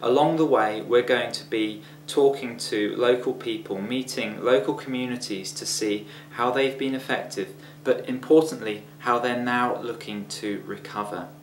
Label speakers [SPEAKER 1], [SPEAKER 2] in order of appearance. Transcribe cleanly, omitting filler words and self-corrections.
[SPEAKER 1] Along the way, we're going to be talking to local people, meeting local communities to see how they've been effective, but importantly, how they're now looking to recover.